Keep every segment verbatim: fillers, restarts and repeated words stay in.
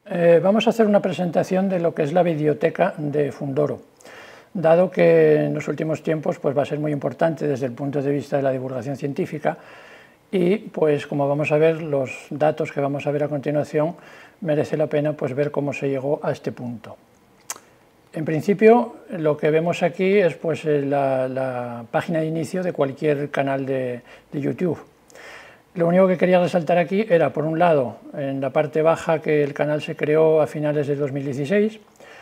Eh, vamos a hacer una presentación de lo que es la biblioteca de Fundoro, dado que en los últimos tiempos pues, va a ser muy importante desde el punto de vista de la divulgación científica y, pues, como vamos a ver, los datos que vamos a ver a continuación, merece la pena pues, ver cómo se llegó a este punto. En principio, lo que vemos aquí es pues, la, la página de inicio de cualquier canal de, de YouTube. Lo único que quería resaltar aquí era, por un lado, en la parte baja, que el canal se creó a finales de dos mil dieciséis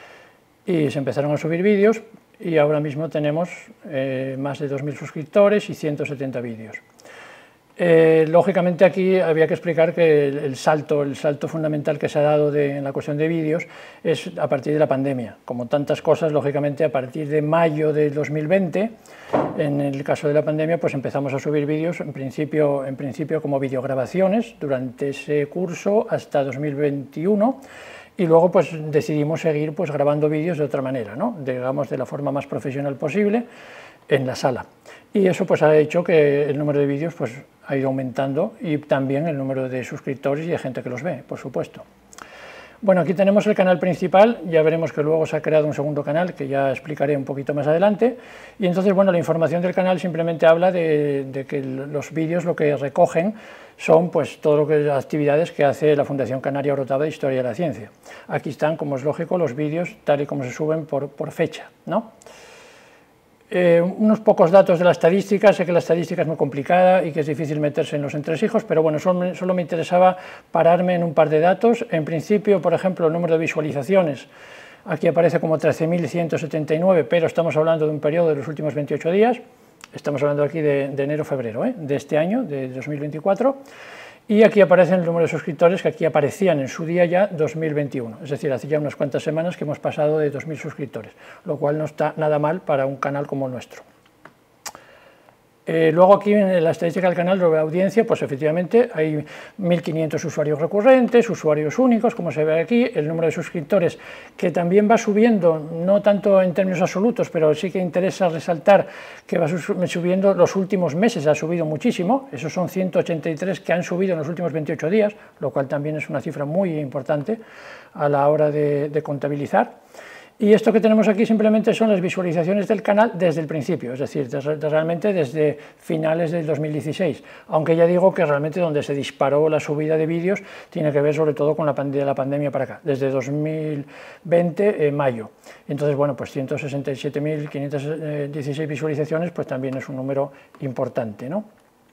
y se empezaron a subir vídeos, y ahora mismo tenemos eh, más de dos mil suscriptores y ciento setenta vídeos. Eh, lógicamente aquí había que explicar que el, el, salto, el salto fundamental que se ha dado de, en la cuestión de vídeos es a partir de la pandemia. Como tantas cosas, lógicamente a partir de mayo de dos mil veinte, en el caso de la pandemia, pues empezamos a subir vídeos en principio, en principio como videograbaciones durante ese curso hasta dos mil veintiuno, y luego pues decidimos seguir pues grabando vídeos de otra manera, ¿no? Digamos de la forma más profesional posible en la sala. Y eso pues ha hecho que el número de vídeos pues ha ido aumentando, y también el número de suscriptores y de gente que los ve, por supuesto. Bueno, aquí tenemos el canal principal, ya veremos que luego se ha creado un segundo canal que ya explicaré un poquito más adelante, y entonces, bueno, la información del canal simplemente habla de, de que los vídeos lo que recogen son pues todo lo que las actividades que hace la Fundación Canaria Orotava de Historia de la Ciencia. Aquí están, como es lógico, los vídeos tal y como se suben por, por fecha, ¿no? Eh, unos pocos datos de la estadística. Sé que la estadística es muy complicada y que es difícil meterse en los entresijos, pero bueno, solo, solo me interesaba pararme en un par de datos. En principio, por ejemplo, el número de visualizaciones, aquí aparece como trece mil ciento setenta y nueve, pero estamos hablando de un periodo de los últimos veintiocho días, estamos hablando aquí de, de enero-febrero, ¿eh? de este año, de dos mil veinticuatro, y aquí aparece el número de suscriptores que aquí aparecían en su día ya dos mil veintiuno, es decir, hace ya unas cuantas semanas que hemos pasado de dos mil suscriptores, lo cual no está nada mal para un canal como el nuestro. Eh, luego aquí en la estadística del canal de audiencia, pues efectivamente hay mil quinientos usuarios recurrentes, usuarios únicos, como se ve aquí, el número de suscriptores que también va subiendo, no tanto en términos absolutos, pero sí que interesa resaltar que va subiendo los últimos meses, ha subido muchísimo, esos son ciento ochenta y tres que han subido en los últimos veintiocho días, lo cual también es una cifra muy importante a la hora de, de contabilizar. Y esto que tenemos aquí simplemente son las visualizaciones del canal desde el principio, es decir, desde, realmente desde finales del dos mil dieciséis, aunque ya digo que realmente donde se disparó la subida de vídeos tiene que ver sobre todo con la, pand la pandemia para acá, desde dos mil veinte, eh, mayo. Entonces, bueno, pues ciento sesenta y siete mil quinientas dieciséis visualizaciones pues también es un número importante, ¿no?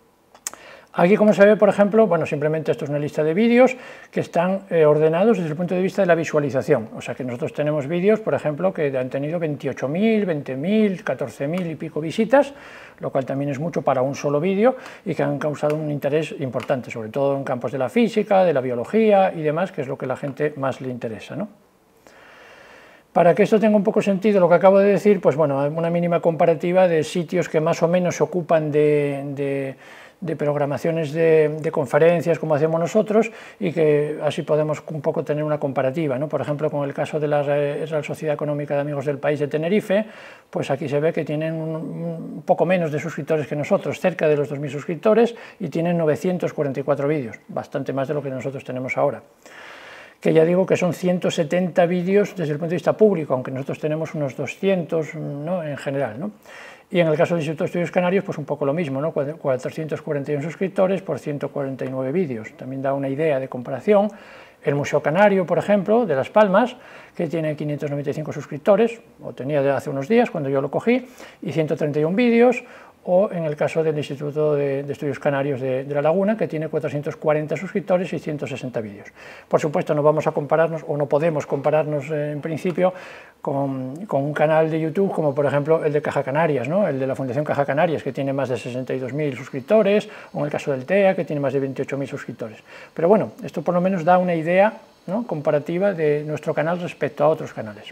Aquí, como se ve, por ejemplo, bueno, simplemente esto es una lista de vídeos que están eh, ordenados desde el punto de vista de la visualización. O sea que nosotros tenemos vídeos, por ejemplo, que han tenido veintiocho mil, veinte mil, catorce mil y pico visitas, lo cual también es mucho para un solo vídeo y que han causado un interés importante, sobre todo en campos de la física, de la biología y demás, que es lo que a la gente más le interesa, ¿no? Para que esto tenga un poco sentido lo que acabo de decir, pues bueno, una mínima comparativa de sitios que más o menos se ocupan de, de de programaciones de, de conferencias como hacemos nosotros, y que así podemos un poco tener una comparativa, ¿no? Por ejemplo, con el caso de la Real Sociedad Económica de Amigos del País de Tenerife, pues aquí se ve que tienen un, un poco menos de suscriptores que nosotros, cerca de los dos mil suscriptores, y tienen novecientos cuarenta y cuatro vídeos, bastante más de lo que nosotros tenemos ahora. Que ya digo que son ciento setenta vídeos desde el punto de vista público, aunque nosotros tenemos unos doscientos, ¿no?, en general, ¿no? Y en el caso del Instituto de Estudios Canarios, pues un poco lo mismo, ¿no? cuatrocientos cuarenta y uno suscriptores por ciento cuarenta y nueve vídeos. También da una idea de comparación. El Museo Canario, por ejemplo, de Las Palmas, que tiene quinientos noventa y cinco suscriptores, o tenía de hace unos días cuando yo lo cogí, y ciento treinta y uno vídeos, o en el caso del Instituto de, de Estudios Canarios de, de La Laguna, que tiene cuatrocientos cuarenta suscriptores y ciento sesenta vídeos. Por supuesto, no vamos a compararnos, o no podemos compararnos eh, en principio, con, con un canal de YouTube como por ejemplo el de Caja Canarias, ¿no? El de la Fundación Caja Canarias, que tiene más de sesenta y dos mil suscriptores, o en el caso del T E A, que tiene más de veintiocho mil suscriptores. Pero bueno, esto por lo menos da una idea, ¿no?, comparativa de nuestro canal respecto a otros canales.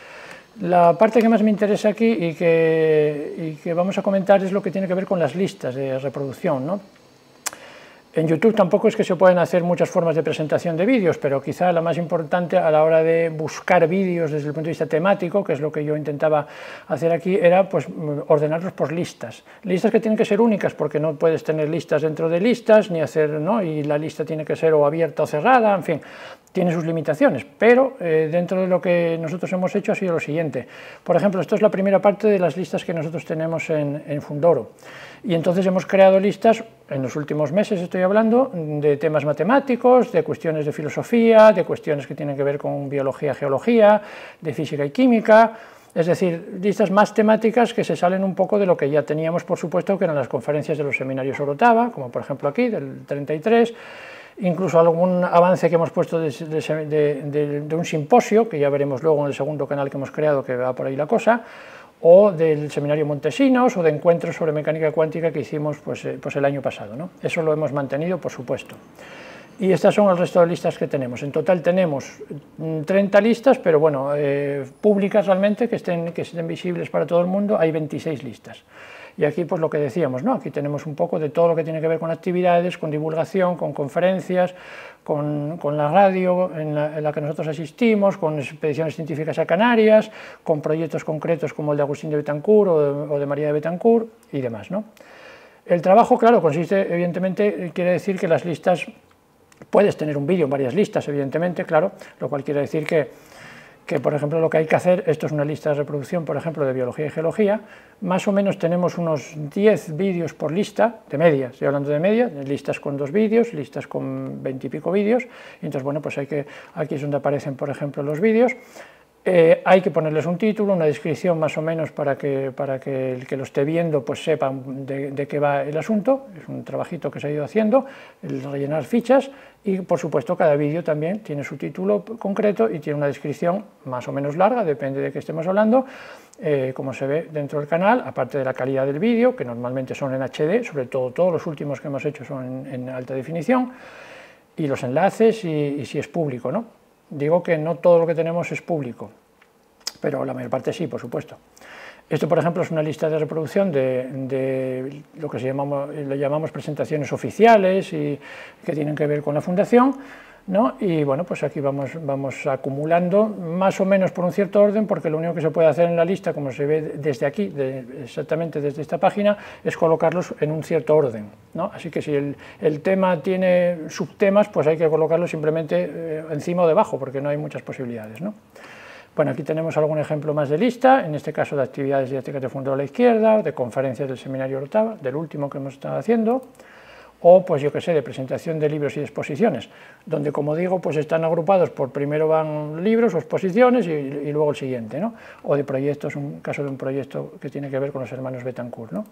La parte que más me interesa aquí y que, y que vamos a comentar es lo que tiene que ver con las listas de reproducción, ¿no? En YouTube tampoco es que se pueden hacer muchas formas de presentación de vídeos, pero quizá la más importante a la hora de buscar vídeos desde el punto de vista temático, que es lo que yo intentaba hacer aquí, era pues ordenarlos por listas. Listas que tienen que ser únicas, porque no puedes tener listas dentro de listas, ni hacer, ¿no? Y la lista tiene que ser o abierta o cerrada, en fin, tiene sus limitaciones, pero eh, dentro de lo que nosotros hemos hecho ha sido lo siguiente. Por ejemplo, esto es la primera parte de las listas que nosotros tenemos en, en Fundoro. Y entonces hemos creado listas, en los últimos meses estoy hablando, de temas matemáticos, de cuestiones de filosofía, de cuestiones que tienen que ver con biología, geología, de física y química, es decir, listas más temáticas que se salen un poco de lo que ya teníamos, por supuesto, que eran las conferencias de los seminarios Orotava, como por ejemplo aquí, del treinta y tres, incluso algún avance que hemos puesto de, de, de, de un simposio, que ya veremos luego en el segundo canal que hemos creado, que va por ahí la cosa, o del seminario Montesinos, o de encuentros sobre mecánica cuántica que hicimos pues, eh, pues el año pasado, ¿no? Eso lo hemos mantenido, por supuesto. Y estas son el resto de listas que tenemos. En total tenemos treinta listas, pero bueno, eh, públicas realmente, que estén, que estén visibles para todo el mundo, hay veintiséis listas. Y aquí, pues lo que decíamos, ¿no? Aquí tenemos un poco de todo lo que tiene que ver con actividades, con divulgación, con conferencias, con, con la radio en la, en la que nosotros asistimos, con expediciones científicas a Canarias, con proyectos concretos como el de Agustín de Betancourt o de, o de María de Betancourt y demás, ¿no? El trabajo, claro, consiste, evidentemente, quiere decir que las listas, puedes tener un vídeo en varias listas, evidentemente, claro, lo cual quiere decir que que, por ejemplo, lo que hay que hacer, esto es una lista de reproducción, por ejemplo, de biología y geología, más o menos tenemos unos diez vídeos por lista, de media, estoy hablando de media, de listas con dos vídeos, listas con veinte y pico vídeos, y entonces, bueno, pues hay que, aquí es donde aparecen, por ejemplo, los vídeos. Eh, hay que ponerles un título, una descripción más o menos para que, para que el que lo esté viendo pues sepa de, de qué va el asunto, es un trabajito que se ha ido haciendo, el rellenar fichas, y por supuesto cada vídeo también tiene su título concreto y tiene una descripción más o menos larga, depende de qué estemos hablando, eh, como se ve dentro del canal, aparte de la calidad del vídeo, que normalmente son en H D, sobre todo todos los últimos que hemos hecho son en, en alta definición, y los enlaces y, y si es público, ¿no? Digo que no todo lo que tenemos es público, pero la mayor parte sí, por supuesto. Esto, por ejemplo, es una lista de reproducción de, de lo que se llamamos, le llamamos presentaciones oficiales y que tienen que ver con la fundación, ¿no? Y bueno, pues aquí vamos, vamos acumulando más o menos por un cierto orden, porque lo único que se puede hacer en la lista, como se ve desde aquí, de, exactamente desde esta página, es colocarlos en un cierto orden, ¿no? Así que si el, el tema tiene subtemas, pues hay que colocarlos simplemente eh, encima o debajo, porque no hay muchas posibilidades, ¿no? Bueno, aquí tenemos algún ejemplo más de lista, en este caso de actividades didácticas de Fundador a la Izquierda, de conferencias del seminario Orotava, del último que hemos estado haciendo, o pues yo que sé, de presentación de libros y de exposiciones, donde como digo, pues están agrupados por primero van libros o exposiciones y, y luego el siguiente, ¿no? O de proyectos, un caso de un proyecto que tiene que ver con los hermanos Betancourt, ¿no?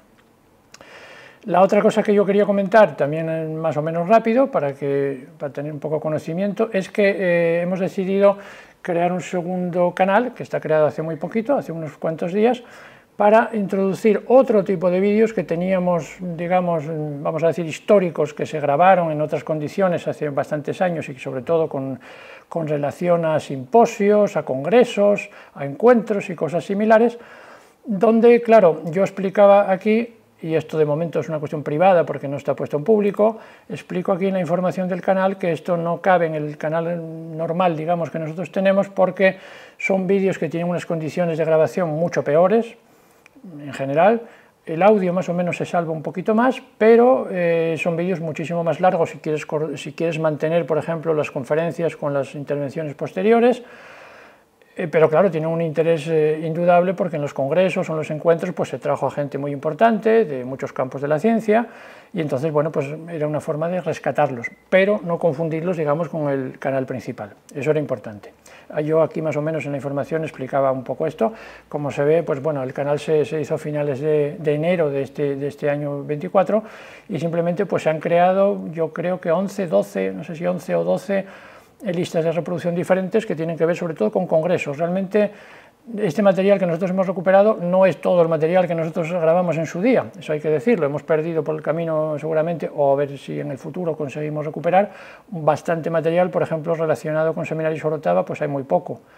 La otra cosa que yo quería comentar, también más o menos rápido, para, que, para tener un poco de conocimiento, es que eh, hemos decidido crear un segundo canal, que está creado hace muy poquito, hace unos cuantos días, para introducir otro tipo de vídeos que teníamos, digamos, vamos a decir, históricos, que se grabaron en otras condiciones hace bastantes años y sobre todo con, con relación a simposios, a congresos, a encuentros y cosas similares, donde, claro, yo explicaba aquí, y esto de momento es una cuestión privada porque no está puesto en público, explico aquí en la información del canal que esto no cabe en el canal normal, digamos, que nosotros tenemos, porque son vídeos que tienen unas condiciones de grabación mucho peores, en general. El audio más o menos se salva un poquito más, pero eh, son vídeos muchísimo más largos si quieres, si quieres mantener, por ejemplo, las conferencias con las intervenciones posteriores. Eh, pero claro, tiene un interés eh, indudable porque en los congresos o en los encuentros pues se trajo a gente muy importante de muchos campos de la ciencia y entonces, bueno, pues era una forma de rescatarlos, pero no confundirlos, digamos, con el canal principal. Eso era importante. Yo aquí más o menos en la información explicaba un poco esto. Como se ve, pues bueno, el canal se, se hizo a finales de, de enero de este, de este año veinticuatro y simplemente pues se han creado, yo creo que once, doce, no sé si once o doce listas de reproducción diferentes que tienen que ver sobre todo con congresos. Realmente este material que nosotros hemos recuperado no es todo el material que nosotros grabamos en su día, eso hay que decirlo, hemos perdido por el camino seguramente, o a ver si en el futuro conseguimos recuperar bastante material, por ejemplo, relacionado con seminarios Orotava, pues hay muy poco.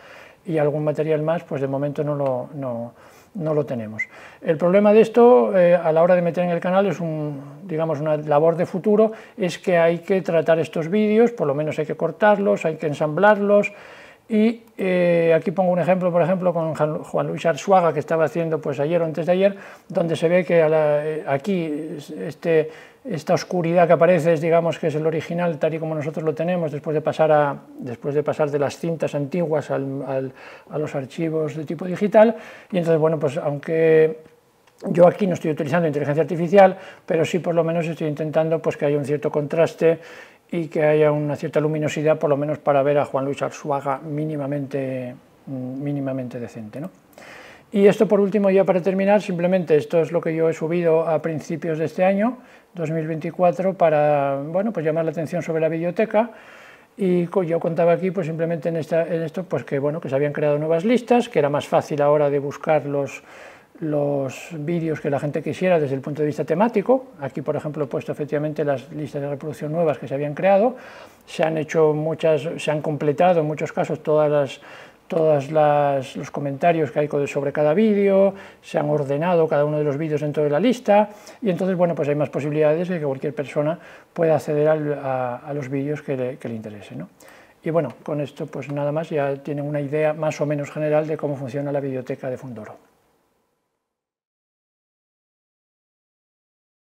y algún material más, pues de momento no lo, no, no lo tenemos. El problema de esto, eh, a la hora de meter en el canal, es un, digamos, una labor de futuro, es que hay que tratar estos vídeos, por lo menos hay que cortarlos, hay que ensamblarlos, y eh, aquí pongo un ejemplo, por ejemplo, con Juan Luis Arzuaga, que estaba haciendo pues ayer o antes de ayer, donde se ve que a la, eh, aquí este, esta oscuridad que aparece es, digamos, que es el original tal y como nosotros lo tenemos, después de pasar, a, después de, pasar de las cintas antiguas al, al, a los archivos de tipo digital, y entonces, bueno, pues aunque yo aquí no estoy utilizando inteligencia artificial, pero sí por lo menos estoy intentando pues que haya un cierto contraste y que haya una cierta luminosidad, por lo menos para ver a Juan Luis Arzuaga mínimamente, mínimamente decente, ¿no? Y esto por último, ya para terminar, simplemente esto es lo que yo he subido a principios de este año, dos mil veinticuatro, para, bueno, pues llamar la atención sobre la biblioteca. Y yo contaba aquí pues simplemente en, esta, en esto pues que, bueno, que se habían creado nuevas listas, que era más fácil ahora de buscar los, los vídeos que la gente quisiera desde el punto de vista temático. Aquí, por ejemplo, he puesto efectivamente las listas de reproducción nuevas que se habían creado. Se han hecho muchas, se han completado en muchos casos todas las todos los comentarios que hay sobre cada vídeo, se han ordenado cada uno de los vídeos dentro de la lista, y entonces, bueno, pues hay más posibilidades de que cualquier persona pueda acceder al, a, a los vídeos que le, que le interese, ¿no? Y bueno, con esto pues nada más, ya tienen una idea más o menos general de cómo funciona la biblioteca de Fundoro.